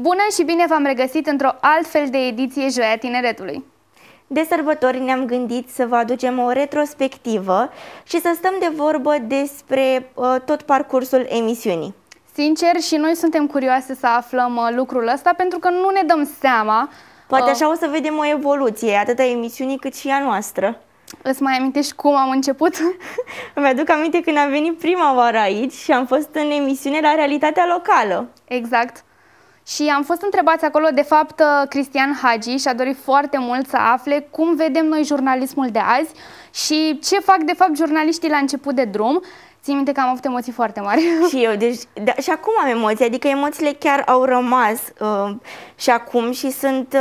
Bună și bine v-am regăsit într-o altfel de ediție Joia Tineretului. De sărbători ne-am gândit să vă aducem o retrospectivă și să stăm de vorbă despre tot parcursul emisiunii. Sincer, și noi suntem curioase să aflăm lucrul ăsta pentru că nu ne dăm seama. Poate așa o să vedem o evoluție, atât a emisiunii cât și a noastră. Îți mai amintești cum am început? Îmi aduc aminte când am venit prima oară aici și am fost în emisiune la Realitatea Locală. Exact. Și am fost întrebați acolo, de fapt, Cristian Hagi și-a dorit foarte mult să afle cum vedem noi jurnalismul de azi și ce fac, de fapt, jurnaliștii la început de drum. Țin minte că am avut emoții foarte mari. Și eu, deci, și acum am emoții, adică emoțiile chiar au rămas și acum și sunt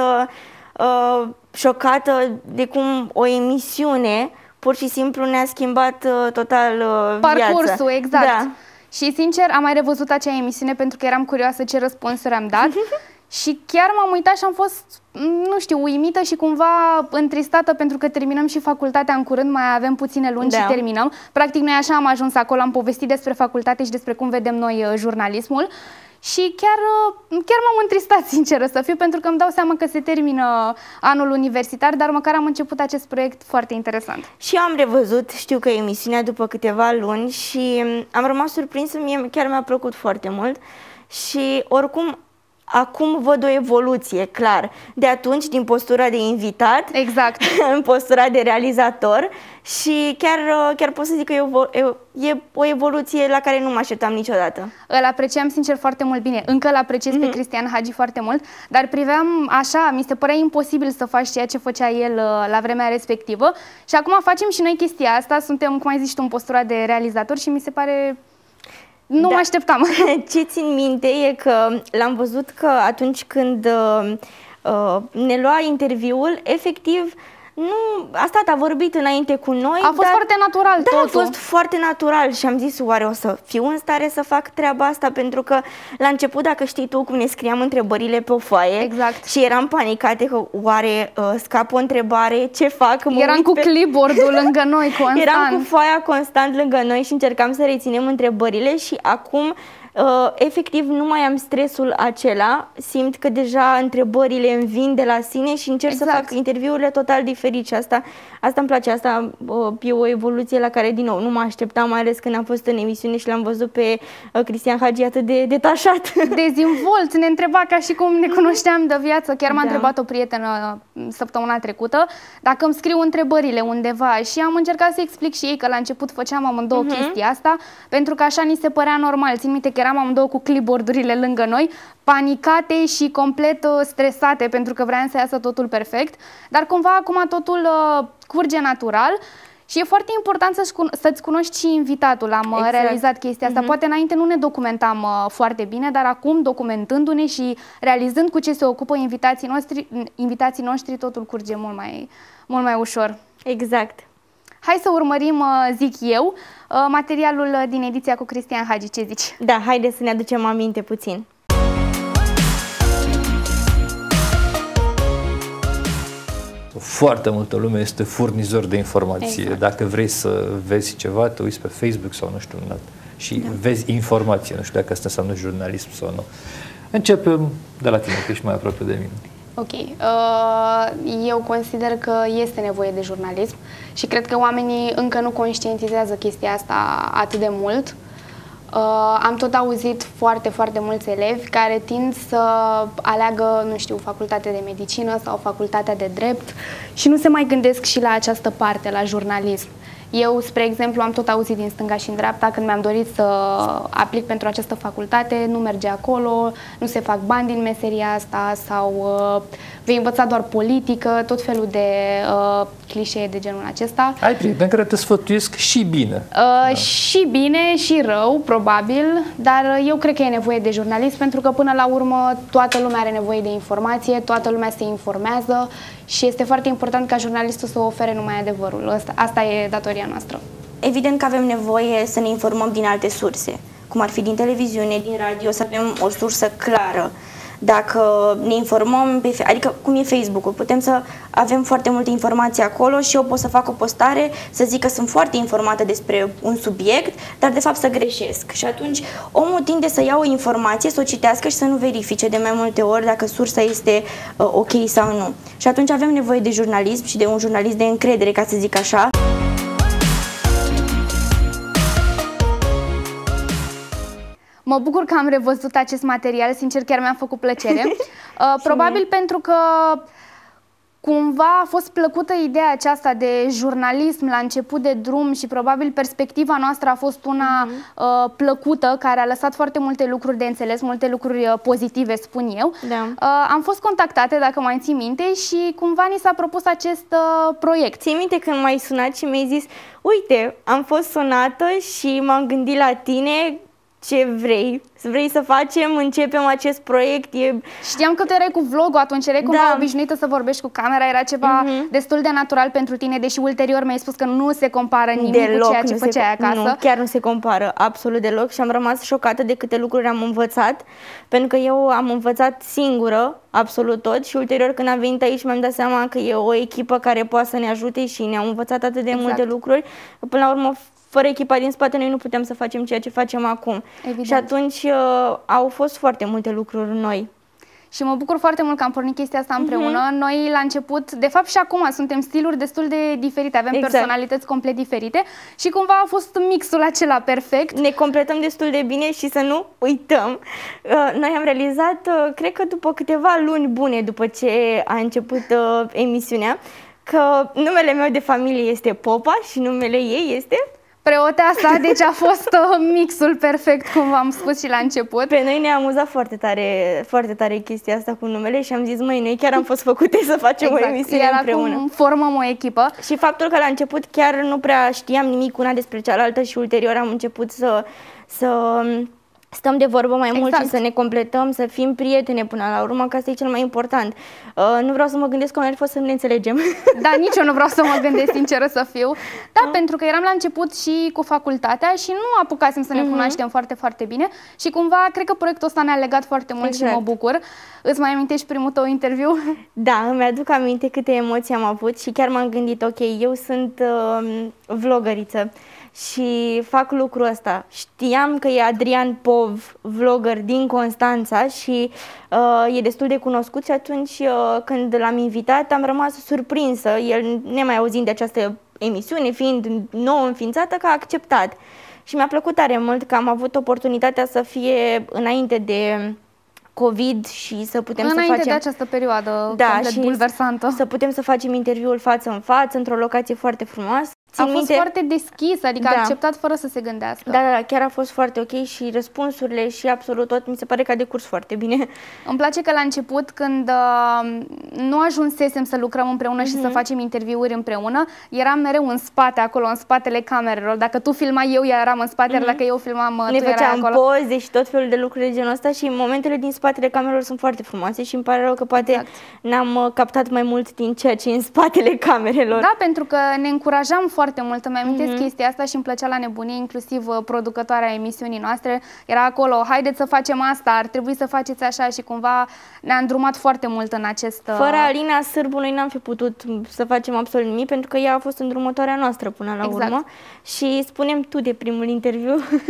șocată de cum o emisiune pur și simplu ne-a schimbat total parcursul, viața. exact. Da. Și sincer, am mai revăzut acea emisiune pentru că eram curioasă ce răspunsuri am dat și chiar m-am uitat și am fost, nu știu, uimită și cumva întristată pentru că terminăm și facultatea în curând, mai avem puține luni și terminăm. Practic noi așa am ajuns acolo, am povestit despre facultate și despre cum vedem noi jurnalismul. Și chiar m-am întristat, sinceră să fiu, pentru că îmi dau seama că se termină anul universitar, dar măcar am început acest proiect foarte interesant. Și eu am revăzut, știu că emisiunea după câteva luni și am rămas surprinsă, mie chiar mi-a plăcut foarte mult și oricum acum văd o evoluție, clar, de atunci din postura de invitat în postura de realizator și chiar pot să zic că e o evoluție la care nu mă așteptam niciodată. Îl apreciam sincer foarte mult, bine, încă îl apreciez pe Cristian Hagi foarte mult, dar priveam așa, mi se părea imposibil să faci ceea ce făcea el la vremea respectivă și acum facem și noi chestia asta, suntem, cum ai zis tu, în postura de realizator și mi se pare... Nu mă așteptam. Ce țin minte e că l-am văzut că atunci când ne lua interviul, efectiv, a stat, a vorbit înainte cu noi. A fost foarte natural totul. A fost foarte natural și am zis, oare o să fiu în stare să fac treaba asta? Pentru că la început, dacă știi tu cum ne scriam întrebările pe o foaie și eram panicate că oare scap o întrebare, ce fac? Eram cu clipboard-ul lângă noi constant. Eram cu foaia constant lângă noi și încercam să reținem întrebările și acum efectiv nu mai am stresul acela, simt că deja întrebările îmi vin de la sine și încerc să fac interviurile total diferit și asta îmi place, asta e o evoluție la care din nou nu mă așteptam, mai ales când am fost în emisiune și l-am văzut pe Cristian Hagi atât de detașat. Dezvolț, ne întreba ca și cum ne cunoșteam de viață, chiar m-a întrebat o prietenă săptămâna trecută dacă îmi scriu întrebările undeva și am încercat să explic și ei că la început făceam amândouă chestia asta pentru că așa ni se părea normal, țin minte că eram amândouă cu clipboard-urile lângă noi, panicate și complet stresate pentru că vreau să iasă totul perfect, dar cumva acum totul curge natural și e foarte important să-ți cunoști și invitatul. Am realizat chestia asta. Poate înainte nu ne documentam foarte bine, dar acum, documentându-ne și realizând cu ce se ocupă invitații noștri, totul curge mult mai ușor. Exact. Hai să urmărim, zic eu, materialul din ediția cu Cristian Hagi. Ce zici? Da, haide să ne aducem aminte puțin. Foarte multă lume este furnizor de informație. Dacă vrei să vezi ceva, te uiți pe Facebook sau nu știu, și vezi informație. Nu știu dacă asta înseamnă jurnalism sau nu. Începem de la tine, că ești mai aproape de mine. Ok. Eu consider că este nevoie de jurnalism și cred că oamenii încă nu conștientizează chestia asta atât de mult. Am tot auzit foarte mulți elevi care tind să aleagă, nu știu, facultatea de medicină sau facultatea de drept și nu se mai gândesc și la această parte, la jurnalism. Eu, spre exemplu, am tot auzit din stânga și în dreapta, când mi-am dorit să aplic pentru această facultate, nu merge acolo, nu se fac bani din meseria asta sau vei învăța doar politică, tot felul de clișee de genul acesta. Ai prieteni care te sfătuiesc și bine. Și bine și rău, probabil, dar eu cred că e nevoie de jurnalism pentru că până la urmă toată lumea are nevoie de informație, toată lumea se informează și este foarte important ca jurnalistul să ofere numai adevărul. Asta e datoria noastră. Evident că avem nevoie să ne informăm din alte surse, cum ar fi din televiziune, din radio, să avem o sursă clară. dacă ne informăm, adică cum e Facebook-ul, putem să avem foarte multe informații acolo și eu pot să fac o postare, să zic că sunt foarte informată despre un subiect, dar de fapt să greșesc. Și atunci omul tinde să ia o informație, să o citească și să nu verifice de mai multe ori dacă sursa este ok sau nu. Și atunci avem nevoie de jurnalism și de un jurnalist de încredere, ca să zic așa. Mă bucur că am revăzut acest material, sincer chiar mi-a făcut plăcere. Probabil pentru că cumva a fost plăcută ideea aceasta de jurnalism la început de drum și probabil perspectiva noastră a fost una plăcută, care a lăsat foarte multe lucruri de înțeles, multe lucruri pozitive, spun eu. Da. Am fost contactate, dacă mai ții minte, și cumva ni s-a propus acest proiect. Ții minte când m-ai sunat și mi-ai zis, uite, am fost sunată și m-am gândit la tine, ce vrei? Vrei să facem, începem acest proiect? Știam că tu erai cu vlogul atunci, erai cumva obișnuită să vorbești cu camera, era ceva destul de natural pentru tine, deși ulterior mi-ai spus că nu se compară nimic cu ceea ce făceai acasă. Nu, chiar nu se compară, absolut deloc, și am rămas șocată de câte lucruri am învățat, pentru că eu am învățat singură absolut tot și ulterior când am venit aici mi-am dat seama că e o echipă care poate să ne ajute și ne-au învățat atât de multe lucruri, că până la urmă fără echipa din spate noi nu putem să facem ceea ce facem acum. Evident. Și atunci au fost foarte multe lucruri noi. Și mă bucur foarte mult că am pornit chestia asta împreună. Noi la început, de fapt și acum, suntem stiluri destul de diferite, avem personalități complet diferite și cumva a fost mixul acela perfect. Ne completăm destul de bine și să nu uităm. Noi am realizat, cred că după câteva luni bune după ce a început emisiunea, că numele meu de familie este Popa și numele ei este Preoteasa, deci a fost mixul perfect, cum v-am spus și la început. Pe noi ne-a amuzat foarte tare chestia asta cu numele și am zis, măi, noi chiar am fost făcute să facem o emisiune împreună. Acum formăm o echipă. Și faptul că la început chiar nu prea știam nimic una despre cealaltă și ulterior am început să stăm de vorbă mai mult și să ne completăm, să fim prietene până la urmă, că asta e cel mai important. Nu vreau să mă gândesc cum ar fi fost să ne înțelegem. Da, nici eu nu vreau să mă gândesc, sinceră să fiu. Da, pentru că eram la început și cu facultatea și nu apucasem să ne cunoaștem foarte, foarte bine și cumva cred că proiectul ăsta ne-a legat foarte mult și mă bucur. Îți mai amintești primul tău interviu? Da, îmi aduc aminte câte emoții am avut și chiar m-am gândit, ok, eu sunt vlogăriță și fac lucrul ăsta. Știam că e Adrian Pov, vlogger din Constanța și e destul de cunoscut și atunci când l-am invitat am rămas surprinsă, el nemai auzind de această emisiune, fiind nou înființată, că a acceptat. Și mi-a plăcut tare mult că am avut oportunitatea să fie înainte de COVID și să putem înainte să facem... de această perioadă complet bulversantă. Să putem să facem interviul față în față, într-o locație foarte frumoasă. A fost foarte deschis, adică a acceptat fără să se gândească. Da, chiar a fost foarte ok și răspunsurile și absolut tot, mi se pare că a decurs foarte bine. Îmi place că la început, când nu ajunsesem să lucrăm împreună și să facem interviuri împreună, eram mereu în spate, acolo, în spatele camerelor. Dacă tu filmai, eu eram în spate, iar dacă eu filmam, ne tu erai acolo. Ne făceam poze și tot felul de lucruri de genul ăsta și momentele din spatele camerelor sunt foarte frumoase și îmi pare rău că poate n-am captat mai mult din ceea ce e în spatele camerelor. Da, pentru că ne încurajam foarte mult, îmi amintesc chestia asta și îmi plăcea la nebunie, inclusiv producătoarea emisiunii noastre era acolo, haideți să facem asta, ar trebui să faceți așa și cumva ne-a îndrumat foarte mult în acest... Fără Alina Sârbu noi n-am fi putut să facem absolut nimic, pentru că ea a fost îndrumătoarea noastră până la urmă. Și spunem tu de primul interviu.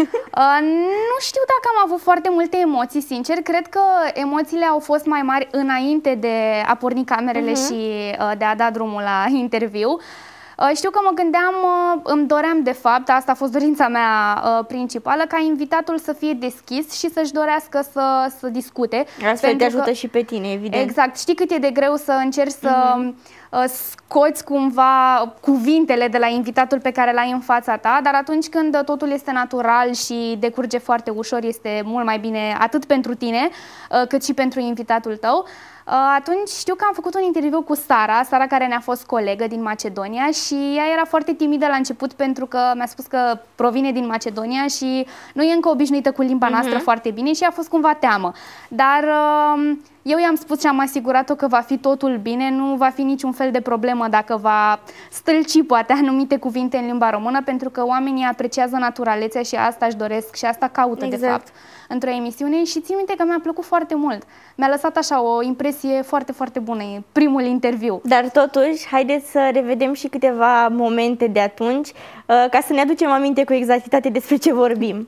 Nu știu dacă am avut foarte multe emoții, sincer, cred că emoțiile au fost mai mari înainte de a porni camerele și de a da drumul la interviu. Știu că mă gândeam, îmi doream de fapt, asta a fost dorința mea principală, ca invitatul să fie deschis și să-și dorească să discute. Astfel te ajută și pe tine, evident. Exact, știi cât e de greu să încerci să scoți cumva cuvintele de la invitatul pe care l-ai în fața ta, dar atunci când totul este natural și decurge foarte ușor, este mult mai bine atât pentru tine cât și pentru invitatul tău. Atunci știu că am făcut un interviu cu Sara care ne-a fost colegă din Macedonia și ea era foarte timidă la început pentru că mi-a spus că provine din Macedonia și nu e încă obișnuită cu limba noastră foarte bine și a fost cumva teamă. Dar Eu i-am spus și am asigurat-o că va fi totul bine, nu va fi niciun fel de problemă dacă va stâlci poate anumite cuvinte în limba română, pentru că oamenii apreciază naturalețea și asta își doresc și asta caută de fapt într-o emisiune și țin minte că mi-a plăcut foarte mult. Mi-a lăsat așa o impresie foarte, foarte bună primul interviu. Dar totuși, haideți să revedem și câteva momente de atunci, ca să ne aducem aminte cu exactitate despre ce vorbim.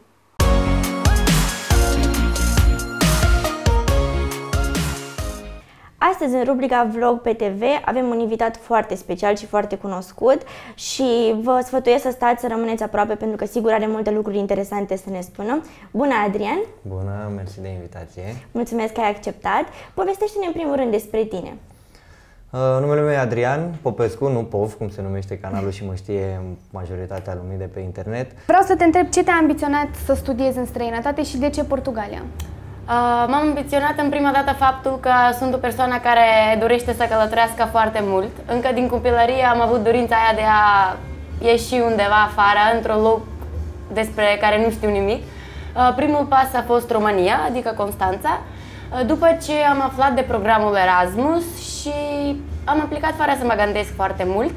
Astăzi, în rubrica Vlog pe TV, avem un invitat foarte special și foarte cunoscut și vă sfătuiesc să stați, să rămâneți aproape, pentru că sigur are multe lucruri interesante să ne spună. Bună, Adrian! Bună, mersi de invitație! Mulțumesc că ai acceptat. Povestește-ne în primul rând despre tine. Numele meu e Adrian Popescu, nu Pov, cum se numește canalul și mă știe majoritatea lumii de pe internet. Vreau să te întreb ce te-a ambiționat să studiezi în străinătate și de ce Portugalia? M-am ambiționat în prima dată faptul că sunt o persoană care dorește să călătorească foarte mult. Încă din copilărie am avut dorința aia de a ieși undeva afară, într-un loc despre care nu știu nimic. Primul pas a fost România, adică Constanța, după ce am aflat de programul Erasmus și am aplicat fără să mă gândesc foarte mult.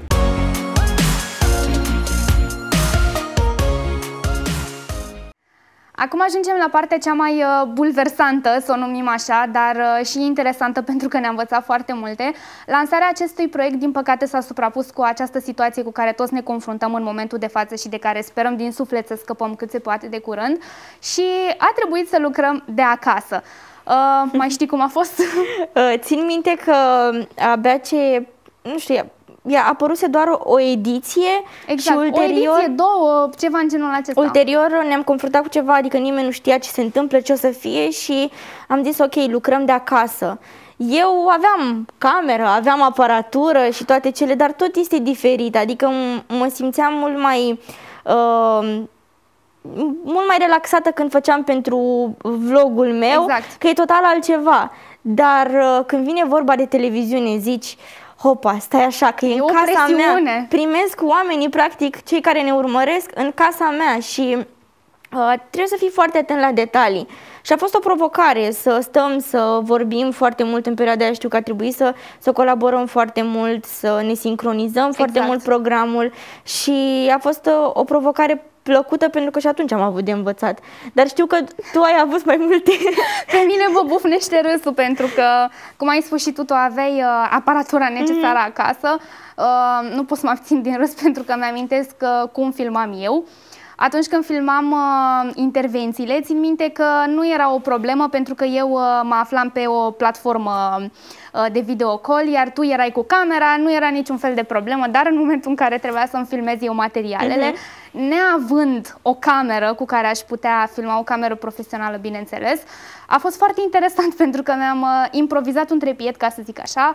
Acum ajungem la partea cea mai bulversantă, să o numim așa, dar și interesantă pentru că ne-a învățat foarte multe. Lansarea acestui proiect, din păcate, s-a suprapus cu această situație cu care toți ne confruntăm în momentul de față și de care sperăm din suflet să scăpăm cât se poate de curând și a trebuit să lucrăm de acasă. Mai știi cum a fost? Țin minte că abia ce, nu știu, apăruse doar o ediție, exact, și ulterior, o ediție, două, ceva în genul acesta. Ulterior ne-am confruntat cu ceva, adică nimeni nu știa ce se întâmplă, ce o să fie și am zis ok, lucrăm de acasă. Eu aveam cameră, aveam aparatură și toate cele, dar tot este diferit, adică mă simțeam mult mai relaxată când făceam pentru vlogul meu, exact, că e total altceva. Dar când vine vorba de televiziune zici, hopa, stai așa, că e în casa mea, primesc oamenii, practic, cei care ne urmăresc în casa mea și trebuie să fii foarte atent la detalii. Și a fost o provocare să stăm, să vorbim foarte mult în perioada aia, știu că a trebuit să colaborăm foarte mult, să ne sincronizăm foarte mult programul și a fost o provocare plăcută pentru că și atunci am avut de învățat. Dar știu că tu ai avut mai multe. Pe mine vă bufnește râsul pentru că, cum ai spus și tu aveai aparatura necesară acasă. Nu pot să mă abțin din râs pentru că mi-amintesc cum filmam eu. Atunci când filmam intervențiile, țin minte că nu era o problemă pentru că eu mă aflam pe o platformă de video call, iar tu erai cu camera, nu era niciun fel de problemă, dar în momentul în care trebuia să-mi filmez eu materialele, neavând o cameră cu care aș putea filma, o cameră profesională, bineînțeles, a fost foarte interesant pentru că mi-am improvizat un trepied, ca să zic așa,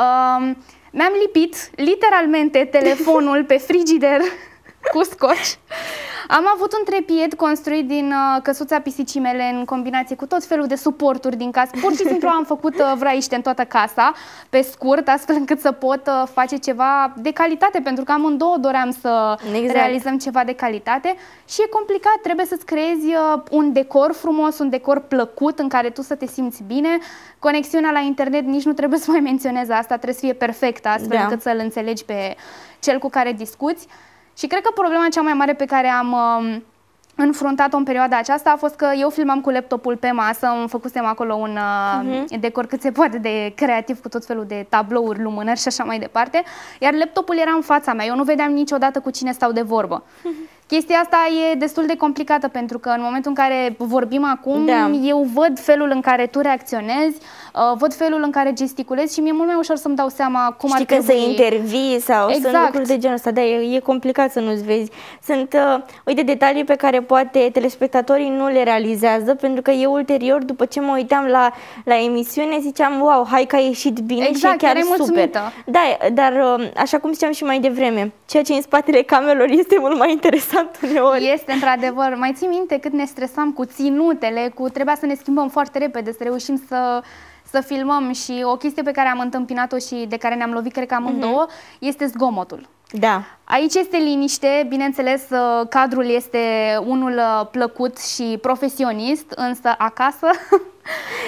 mi-am lipit literalmente telefonul pe frigider cu scoci. Am avut un trepied construit din căsuța pisicii mele în combinație cu tot felul de suporturi din casă. Pur și simplu am făcut vraiște în toată casa, pe scurt, astfel încât să pot face ceva de calitate, pentru că amândouă doream să realizăm ceva de calitate și e complicat, trebuie să-ți creezi un decor frumos, un decor plăcut în care tu să te simți bine. Conexiunea la internet nici nu trebuie să mai menționez asta, trebuie să fie perfectă, astfel încât să-l înțelegi pe cel cu care discuți. Și cred că problema cea mai mare pe care am înfruntat-o în perioada aceasta a fost că eu filmam cu laptopul pe masă, îmi făcusem acolo un decor cât se poate de creativ cu tot felul de tablouri, lumânări și așa mai departe, iar laptopul era în fața mea, eu nu vedeam niciodată cu cine stau de vorbă. Chestia asta e destul de complicată pentru că în momentul în care vorbim acum, eu văd felul în care tu reacționezi, văd felul în care gesticulezi și mi-e mult mai ușor să-mi dau seama cum ar trebui. Știi că să intervii sau sunt lucruri de genul ăsta, dar e complicat să nu-ți vezi. Sunt, uite, detalii pe care poate telespectatorii nu le realizează, pentru că eu ulterior, după ce mă uitam la emisiune, ziceam, wow, hai că a ieșit bine și e chiar super. Da, dar așa cum ziceam și mai devreme, ceea ce în spatele camerelor este mult mai interesant uneori. Este, într-adevăr. Mai ții minte cât ne stresam cu ținutele, trebuia să ne schimbăm foarte repede, să reușim să filmăm și o chestie pe care am întâmpinat-o și de care ne-am lovit, cred că amândouă, este zgomotul. Da. Aici este liniște, bineînțeles, cadrul este unul plăcut și profesionist, însă acasă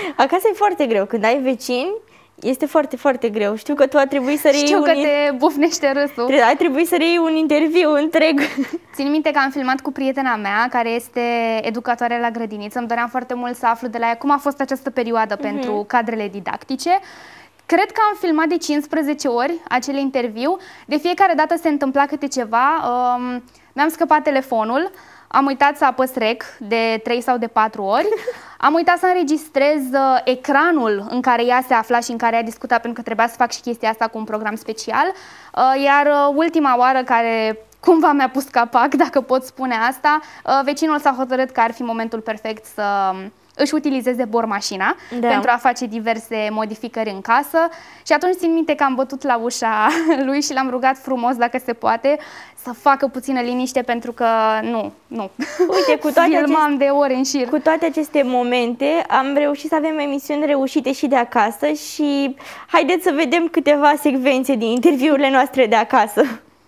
Acasă e foarte greu. Când ai vecini, este foarte, foarte greu. Știu că tu a trebuit să reiei Știu că te bufnește râsul. A trebuit să reiei un interviu întreg. Țin minte că am filmat cu prietena mea, care este educatoare la grădiniță. Îmi doream foarte mult să aflu de la ea cum a fost această perioadă pentru cadrele didactice. Cred că am filmat de 15 ori acel interviu. De fiecare dată se întâmpla câte ceva. Mi-am scăpat telefonul, am uitat să apăs rec de 3 sau de 4 ori. Am uitat să înregistrez ecranul în care ea se afla și în care a discutat, pentru că trebuia să fac și chestia asta cu un program special. Iar ultima oară care cumva mi-a pus capac, dacă pot spune asta, vecinul s-a hotărât că ar fi momentul perfect să își utilizeze bormașina pentru a face diverse modificări în casă. Și atunci țin minte că am bătut la ușa lui și l-am rugat frumos, dacă se poate, să facă puțină liniște, pentru că nu. Uite, cu toate filmam de ore în șir. Cu toate aceste momente am reușit să avem emisiuni reușite și de acasă și haideți să vedem câteva secvențe din interviurile noastre de acasă.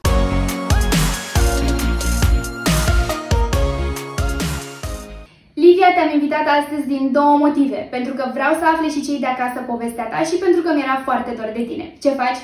Livia, te-am invitat astăzi din două motive. Pentru că vreau să afle și cei de acasă povestea ta și pentru că mi-era foarte dor de tine. Ce faci?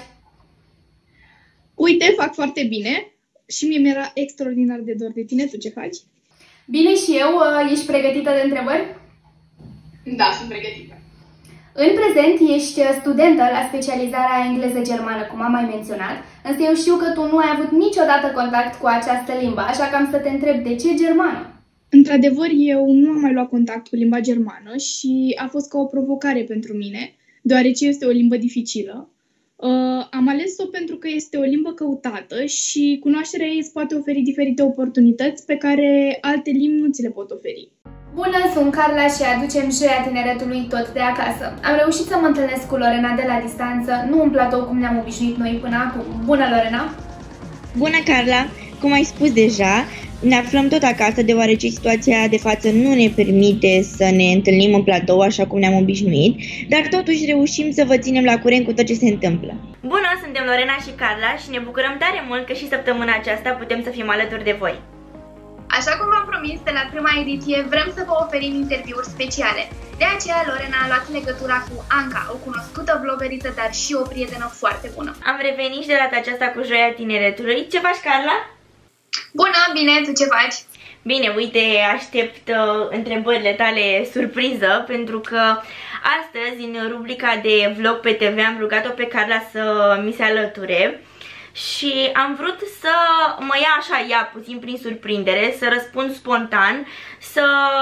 Uite, fac foarte bine și mie mi-era extraordinar de dor de tine. Tu ce faci? Bine și eu. Ești pregătită de întrebări? Da, sunt pregătită. În prezent ești studentă la specializarea engleză-germană, cum am mai menționat, însă eu știu că tu nu ai avut niciodată contact cu această limbă, așa că am să te întreb, de ce germană? Într-adevăr, eu nu am mai luat contact cu limba germană și a fost ca o provocare pentru mine, deoarece este o limbă dificilă. Am ales-o pentru că este o limbă căutată și cunoașterea ei îți poate oferi diferite oportunități pe care alte limbi nu ți le pot oferi. Bună, sunt Carla și aducem Joia Tineretului tot de acasă. Am reușit să mă întâlnesc cu Lorena de la distanță, nu în platou cum ne-am obișnuit noi până acum. Bună, Lorena! Bună, Carla! Cum ai spus deja, ne aflăm tot acasă, deoarece situația de față nu ne permite să ne întâlnim în platou așa cum ne-am obișnuit, dar totuși reușim să vă ținem la curent cu tot ce se întâmplă. Bună, suntem Lorena și Carla și ne bucurăm tare mult că și săptămâna aceasta putem să fim alături de voi. Așa cum v-am promis, de la prima ediție vrem să vă oferim interviuri speciale. De aceea, Lorena a luat legătura cu Anca, o cunoscută vlogăriță, dar și o prietenă foarte bună. Am revenit și de data aceasta cu Joia Tineretului. Ce faci, Carla? Bună, bine, tu ce faci? Bine, uite, aștept întrebările tale surpriză, pentru că astăzi, în rubrica de vlog pe TV, am rugat-o pe Carla să mi se alăture. Și am vrut să mă ia așa, puțin prin surprindere, să răspund spontan, să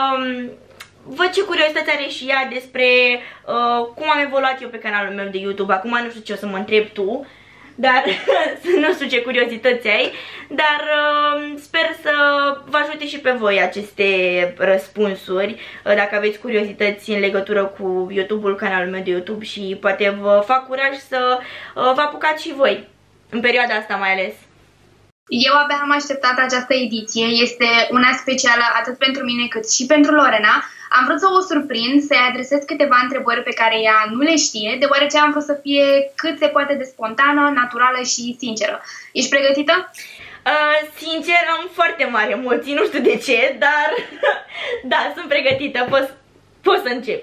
văd ce curiozități are și ea despre cum am evoluat eu pe canalul meu de YouTube. Acum nu știu ce o să mă întrebi tu, dar nu știu ce curiozități ai, dar sper să vă ajute și pe voi aceste răspunsuri, dacă aveți curiozități în legătură cu YouTube-ul, canalul meu de YouTube, și poate vă fac curaj să vă apucați și voi. În perioada asta mai ales. Eu abia am așteptat această ediție, este una specială atât pentru mine cât și pentru Lorena. Am vrut să o surprind, să-i adresez câteva întrebări pe care ea nu le știe, deoarece am vrut să fie cât se poate de spontană, naturală și sinceră. Ești pregătită? Sincer, am foarte mari emoții, nu știu de ce, dar da, sunt pregătită, pot să încep.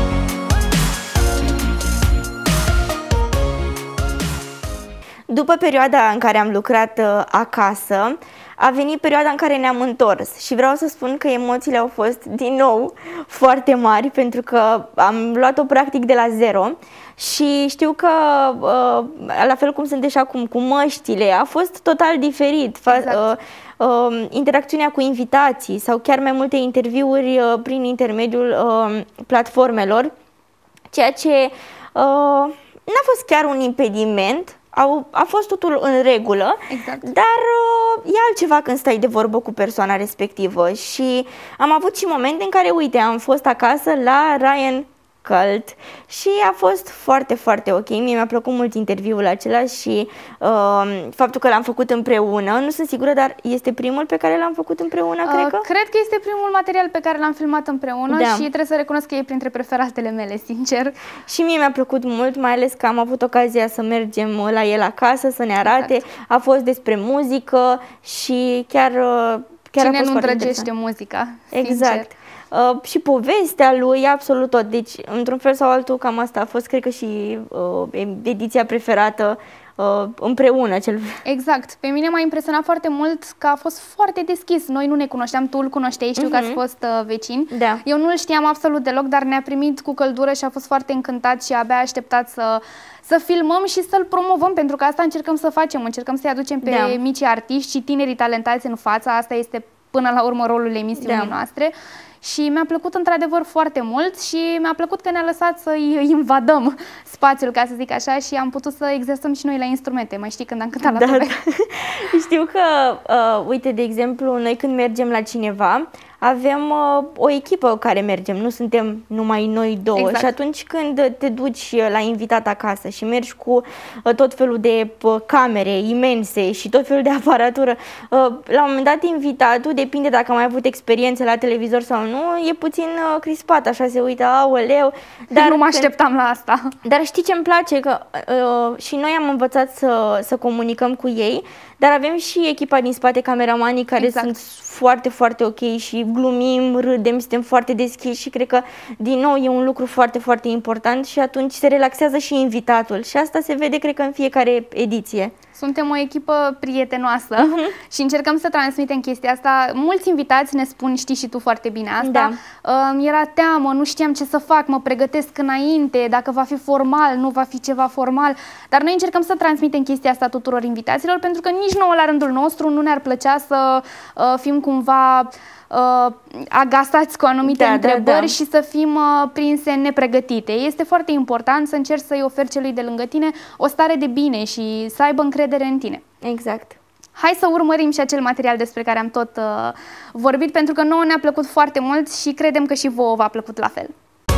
După perioada în care am lucrat acasă, a venit perioada în care ne-am întors și vreau să spun că emoțiile au fost din nou foarte mari, pentru că am luat-o practic de la zero și știu că, la fel cum sunt și acum cu măștile, a fost total diferit. Exact. Interacțiunea cu invitații sau chiar mai multe interviuri prin intermediul platformelor, ceea ce n-a fost chiar un impediment. A fost totul în regulă, exact. Dar e altceva când stai de vorbă cu persoana respectivă și am avut și momente în care, uite, am fost acasă la Ryan Cult și a fost foarte, foarte ok. Mie mi-a plăcut mult interviul acela și faptul că l-am făcut împreună. Nu sunt sigură, dar este primul pe care l-am făcut împreună, cred că? Cred că este primul material pe care l-am filmat împreună, da. Și trebuie să recunosc că e printre preferatele mele, sincer. Și mie mi-a plăcut mult, mai ales că am avut ocazia să mergem la el acasă, să ne arate. Exact. A fost despre muzică și chiar Cine nu îndrăgește muzica, sincer. Exact. și povestea lui, absolut tot. Deci, într-un fel sau altul, cam asta a fost, cred că și ediția preferată împreună. Exact. Pe mine m-a impresionat foarte mult că a fost foarte deschis. Noi nu ne cunoșteam, tu îl cunoșteai, știu că ați fost vecini. Da. Eu nu îl știam absolut deloc, dar ne-a primit cu căldură și a fost foarte încântat și abia așteptat să filmăm și să-l promovăm, pentru că asta încercăm să facem. Încercăm să-i aducem pe micii artiști și tinerii talentați în fața. Asta este până la urmă rolul emisiunii noastre. Și mi-a plăcut într-adevăr foarte mult și mi-a plăcut că ne-a lăsat să-i invadăm spațiul, ca să zic așa, și am putut să exersăm și noi la instrumente. Mai știi când am cântat la tobe? Știu că, uite, de exemplu, noi când mergem la cineva, avem o echipă care mergem, nu suntem numai noi două. Exact. Și atunci când te duci la invitat acasă și mergi cu tot felul de camere imense și tot felul de aparatură, la un moment dat invitatul, depinde dacă am mai avut experiențe la televizor sau nu, e puțin crispat, așa se uită, aoleu. Dar nu mă așteptam la asta. Dar știi ce-mi place? Că și noi am învățat să comunicăm cu ei, dar avem și echipa din spate, cameramanii, care sunt foarte, foarte ok și glumim, râdem, suntem foarte deschiși și cred că, din nou, e un lucru foarte, foarte important și atunci se relaxează și invitatul și asta se vede, cred că, în fiecare ediție. Suntem o echipă prietenoasă și încercăm să transmitem chestia asta. Mulți invitați ne spun, știi și tu foarte bine asta, era teamă, nu știam ce să fac, mă pregătesc înainte, dacă va fi formal, nu va fi ceva formal, dar noi încercăm să transmitem chestia asta tuturor invitaților, pentru că nici nouă la rândul nostru nu ne-ar plăcea să fim cumva agasați cu anumite întrebări și să fim prinse nepregătite. Este foarte important să încerci să-i oferi celui de lângă tine o stare de bine și să aibă încredere în tine. Exact. Hai să urmărim și acel material despre care am tot vorbit, pentru că nouă ne-a plăcut foarte mult și credem că și vouă v-a plăcut la fel.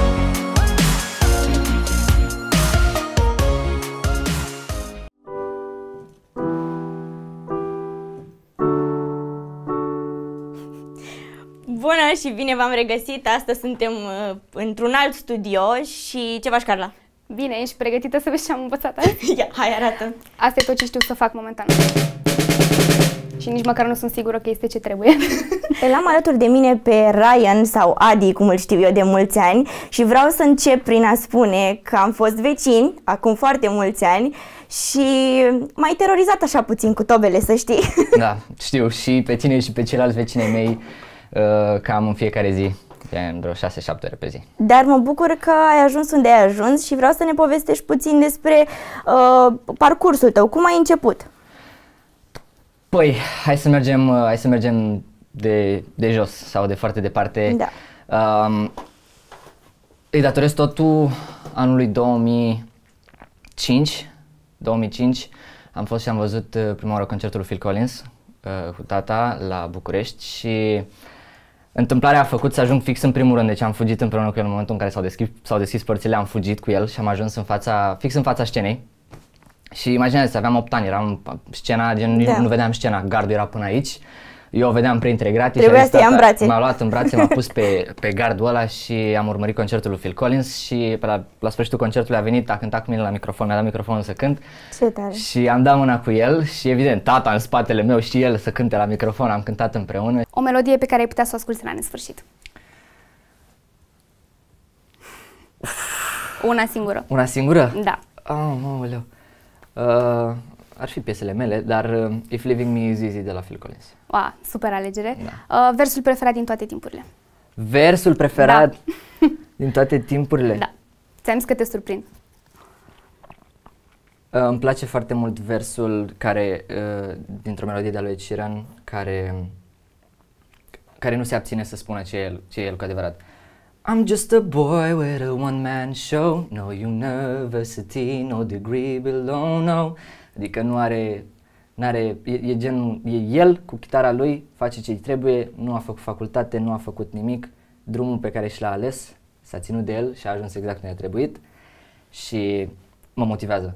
Bună și bine v-am regăsit! Astăzi suntem într-un alt studio și ce faci, Carla? Bine, ești pregătită să vezi ce am învățat azi? Ia, hai, arată! Asta e tot ce știu să fac momentan. Și nici măcar nu sunt sigură că este ce trebuie. Îl am alături de mine pe Ryan, sau Adi, cum îl știu eu, de mulți ani și vreau să încep prin a spune că am fost vecini acum foarte mulți ani și m-ai terorizat așa puțin cu tobele, să știi. Da, știu, și pe tine și pe ceilalți vecinii mei cam în fiecare zi, vreo 6-7 ore pe zi. Dar mă bucur că ai ajuns unde ai ajuns și vreau să ne povestești puțin despre parcursul tău. Cum ai început? Păi, hai să mergem de jos sau de foarte departe. Da. Îi datorez totul anului 2005. Am fost și am văzut prima oară concertul lui Phil Collins cu tata la București și întâmplarea a făcut să ajung fix în primul rând, deci am fugit împreună cu el în momentul în care s-au deschis părțile, am fugit cu el și am ajuns fix în fața scenei. Și imaginează, aveam 8 ani, eram scena, nu vedeam scena, gardul era până aici, eu o vedeam printre gratii. Trebuia să ia în brațe. M-a luat în brațe, m-a pus pe gardul ăla și am urmărit concertul lui Phil Collins și la sfârșitul concertului a venit, a cântat cu mine la microfon, mi-a dat microfonul să cânt. Ce tare. Și am dat mâna cu el și evident tata în spatele meu și el să cânte la microfon, am cântat împreună. O melodie pe care ai putea să o asculți la nesfârșit. Una singură. Una singură? Da. Aoleu. Ar fi piesele mele, dar If Living Me Is Easy de la Phil Collins. Wow, super alegere. Da. Versul preferat din toate timpurile? Versul preferat din toate timpurile? Da. Ți-am zis că te surprind. Îmi place foarte mult versul care, dintr-o melodie de-a lui Ed Sheeran, care nu se abține să spună ce e el cu adevărat. I'm just a boy with a one-man show, no university, no degree below, no. Adică e el cu chitara lui, face ce-i trebuie, nu a făcut facultate, nu a făcut nimic, drumul pe care și l-a ales, s-a ținut de el și a ajuns exact unde a trebuit și mă motivează.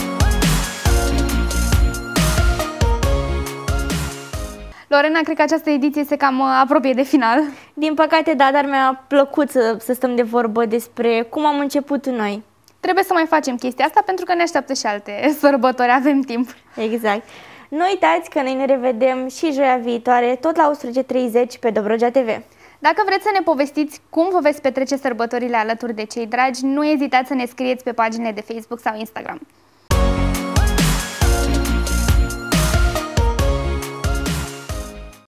Lorena, cred că această ediție se cam apropie de final. Din păcate, da, dar mi-a plăcut să stăm de vorbă despre cum am început noi. Trebuie să mai facem chestia asta pentru că ne așteaptă și alte sărbători, avem timp. Exact. Nu uitați că noi ne revedem și joia viitoare, tot la 11:30 pe Dobrogea TV. Dacă vreți să ne povestiți cum vă veți petrece sărbătorile alături de cei dragi, nu ezitați să ne scrieți pe paginile de Facebook sau Instagram.